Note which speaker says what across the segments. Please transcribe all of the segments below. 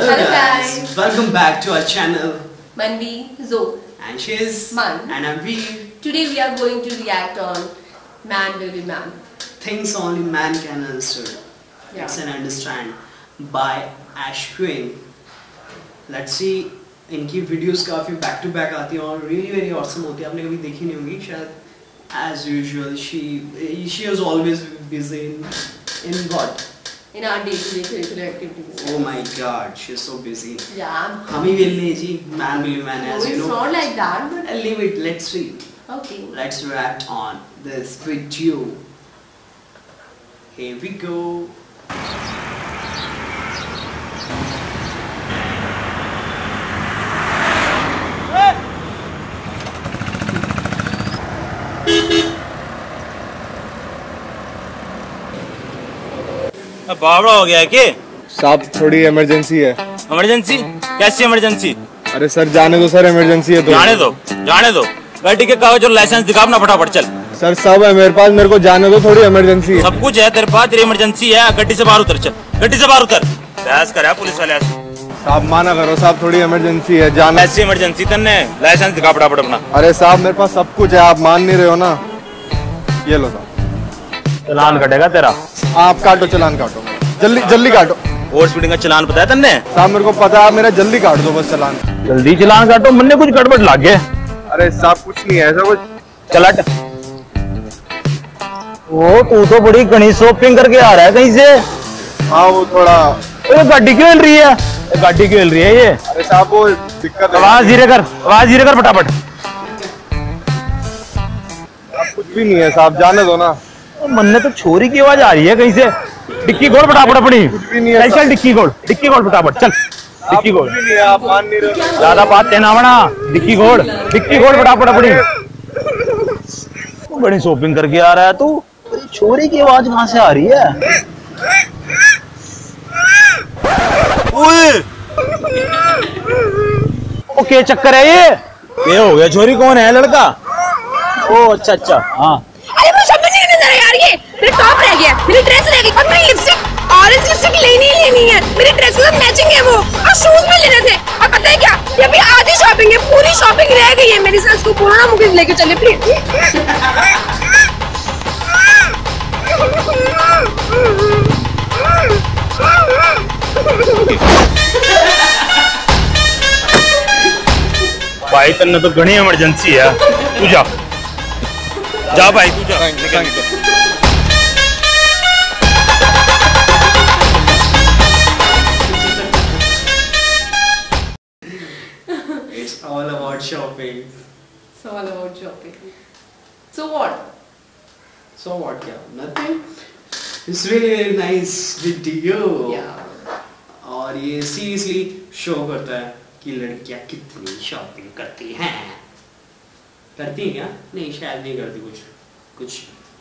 Speaker 1: Hello guys, welcome back to our channel.
Speaker 2: Manvi, Zo,
Speaker 1: And she is
Speaker 2: Man,
Speaker 1: and I'm Veer.
Speaker 2: Today we are going to react on Man Will Be Man.
Speaker 1: Things only man can understand.
Speaker 2: Yeah.
Speaker 1: Listen and understand by Ashwin. Let's see. इनकी videos काफी back to back आती हैं और really very awesome होती है. आपने कभी देखी नहीं होंगी शायद. As usual, she is always busy in what?
Speaker 2: In our day-to-day curricular activities.
Speaker 1: Oh my God, she is so busy.
Speaker 2: Yeah.
Speaker 1: हम ही will नहीं जी. Man will be man, as you know.
Speaker 2: It's not like that, but
Speaker 1: I'll leave it. Let's see.
Speaker 2: okay.
Speaker 1: Let's react on this video. Here we go.
Speaker 3: बावड़ा हो गया है कि
Speaker 4: साहब थोड़ी emergency है.
Speaker 3: Emergency? कैसी इमरजेंसी?
Speaker 4: अरे सर जाने दो सर, इमरजेंसी है तो.
Speaker 3: जाने दो गाड़ी के कागज और लाइसेंस दिखा अपना फटाफट चल.
Speaker 4: सर सब है मेरे पास, मेरे को जाने दो, थोड़ी इमरजेंसी है.
Speaker 3: सब कुछ है तेरे पास, तेरी इमरजेंसी है. गड्डी से बाहर उतर, चल गड्डी से बाहर उतर. बहस कर पुलिस वाले.
Speaker 4: साहब माना करो साहब, थोड़ी इमरजेंसी है. जाना.
Speaker 3: ऐसी इमरजेंसी तन्ने लाइसेंस दिखा फटाफट अपना.
Speaker 4: अरे साहब मेरे पास सब कुछ है, आप मान नहीं रहे हो ना. ये लो साहब.
Speaker 3: चलान कटेगा तेरा.
Speaker 4: आप काटो, चलान काटो, जल्दी जल्दी काटो.
Speaker 3: ओवर स्पीडिंग का चलान पता है तन्ने?
Speaker 4: साहब मेरे को पता है, आप मेरा जल्दी काट दो बस चलान.
Speaker 3: जल्दी चलान काटो, मन कुछ गड़बड़ लग गया.
Speaker 4: अरे साहब कुछ नहीं है ऐसा कुछ.
Speaker 3: चल हट. ओ तू तो बड़ी घनी शॉपिंग करके आ रहा है कहीं से.
Speaker 4: हाँ वो थोड़ा.
Speaker 3: ये गाड़ी क्यों हिल रही है? गाड़ी क्यों हिल रही है ये?
Speaker 4: अरे साहब वो दिक्कत है.
Speaker 3: आवाज धीरे कर फटाफट.
Speaker 4: कुछ भी नहीं है साहब, जाने दो ना.
Speaker 3: मन ने तो छोरी की आवाज आ रही है कहीं से. डिक्की खोल फटाफट अपनी.
Speaker 4: कुछ भी नहीं है.
Speaker 3: चल डिक्की खोल फटाफट चल. डिक्की खोल.
Speaker 4: कुछ भी नहीं है, आप मान नहीं रहे हो.
Speaker 3: ज्यादा बात कहना बना. डिक्की खोल फटाफट अपनी. तू बड़ी शॉपिंग करके आ रहा है तू. छोरी की आवाज कहां से आ रही है? ओके चक्कर है ये हो गया. छोरी कौन है? लड़का. ओ अच्छा हाँ.
Speaker 5: अरे मुझे समझ नहीं आ रहा यार, ये मेरा टॉप रह गया, मेरी ड्रेस रह गई और मेरी लिपस्टिक, ऑरेंज लिपस्टिक लेनी है. मेरी ड्रेस के साथ मैचिंग है वो, और शूज भी लेने थे. और पता है क्या, ये अभी आधी शॉपिंग है, पूरी शॉपिंग रह गई है. मेरी सस को बोलना मुझे लेके चले प्लीज.
Speaker 3: भाई तन्ने तो घनी इमरजेंसी है. तू जा भाई तू जा.
Speaker 1: It's all about shopping.
Speaker 2: It's all about shopping. So what?
Speaker 1: So what? क्या? Nothing. It's really nice video.
Speaker 2: Yeah.
Speaker 1: और ये सीरियसली शो करता है कि लड़कियां कितनी शॉपिंग करती हैं. करती हैं क्या? नहीं शायद नहीं करती कुछ.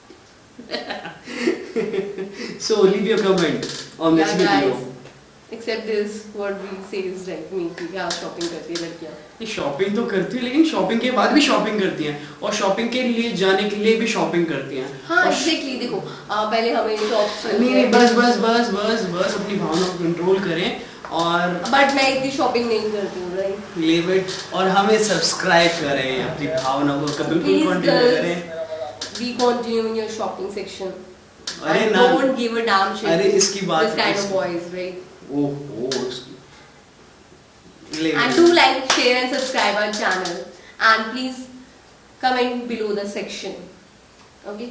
Speaker 1: So leave your comment on this video.
Speaker 2: Except this, what we say is right. Me कि क्या शॉपिंग करती है लड़कियाँ.
Speaker 1: ये शॉपिंग तो करती है, लेकिन शॉपिंग के बाद भी शॉपिंग करती हैं और शॉपिंग के लिए जाने के लिए भी शॉपिंग करती हैं.
Speaker 2: हाँ एग्जैक्टली. देखो पहले हमें शॉप से.
Speaker 1: नहीं बस अपनी भावना को कंट्रोल करें. और
Speaker 2: बट मैं इतनी शॉपिंग नहीं करती हूँ. राइट.
Speaker 1: Leave it. और हमें सब्सक्राइब करें, अपनी भावना को कभी कंटिन्यू करें.
Speaker 2: We continue in your shopping section.
Speaker 1: अरे
Speaker 2: And
Speaker 1: ना.
Speaker 2: don't give a damn shit.
Speaker 1: अरे इसकी बात.
Speaker 2: This kind of boys, right? And do like, share and subscribe our channel. And please comment below the section. Okay?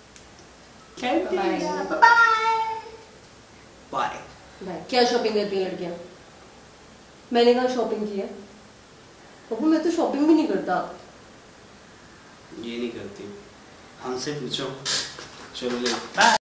Speaker 2: Bye.
Speaker 1: Bye.
Speaker 2: Bye. क्या shopping करती है लड़कियाँ? मैंने कहा शॉपिंग की है. बाबू मैं तो शॉपिंग भी नहीं करता.
Speaker 1: ये नहीं करती. हमसे पूछो. चलो ले.